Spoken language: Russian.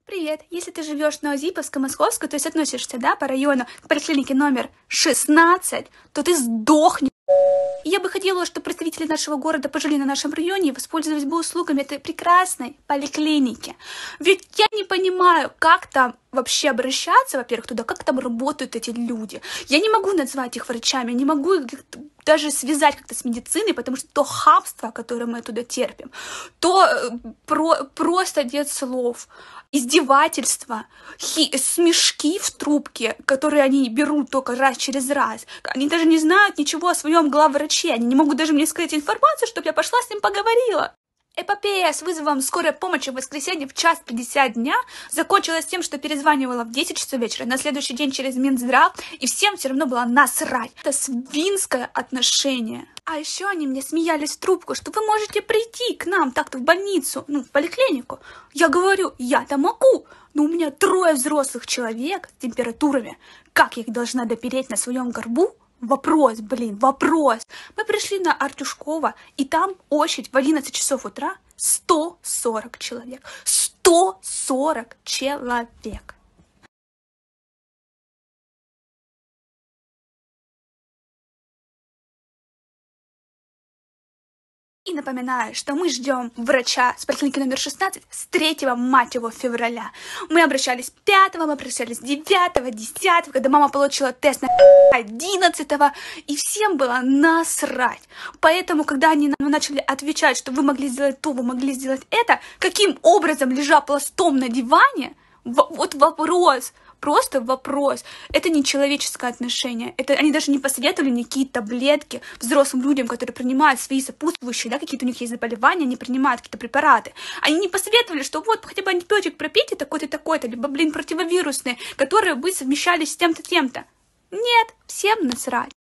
Привет! Если ты живешь на Озиповской, Московской, то есть относишься, да, по району к поликлинике номер 16, то ты сдохнешь. И я бы хотела, чтобы представители нашего города пожили на нашем районе и воспользовались бы услугами этой прекрасной поликлиники. Ведь я не понимаю, как там вообще обращаться, во-первых, туда, как там работают эти люди. Я не могу назвать их врачами, не могу их даже связать как-то с медициной, потому что то хамство, которое мы туда терпим, то просто нет слов, издевательства, смешки в трубке, которые они берут только раз через раз. Они даже не знают ничего о своем главвраче, они не могут даже мне сказать информацию, чтобы я пошла с ним поговорила. Эпопея с вызовом скорой помощи в воскресенье в 1:50 дня закончилась тем, что перезванивала в 10 часов вечера, на следующий день через Минздрав, и всем все равно было насрать. Это свинское отношение. А еще они мне смеялись в трубку, что вы можете прийти к нам так-то в больницу, в поликлинику. Я говорю, я-то могу, но у меня 3 взрослых человек с температурами. Как я их должна допереть на своем горбу? Вопрос. Мы пришли на Артюшкова, и там очередь в 11 часов утра 140 человек. 140 человек. И напоминаю, что мы ждем врача с поликлиники номер 16 с 3 мать его, февраля. Мы обращались 5, мы обращались 9, 10, когда мама получила тест на 11, и всем было насрать. Поэтому, когда они нам начали отвечать, что вы могли сделать то, вы могли сделать это, каким образом, лежа пластом на диване, вот вопрос. Просто вопрос. Это не человеческое отношение. Это они даже не посоветовали никакие таблетки взрослым людям, которые принимают свои сопутствующие, да, какие-то у них есть заболевания, они принимают какие-то препараты. Они не посоветовали, что вот хотя бы антибиотик пропейте такой-то, такой-то, либо, противовирусные, которые бы совмещались с тем-то, тем-то. Нет, всем насрать.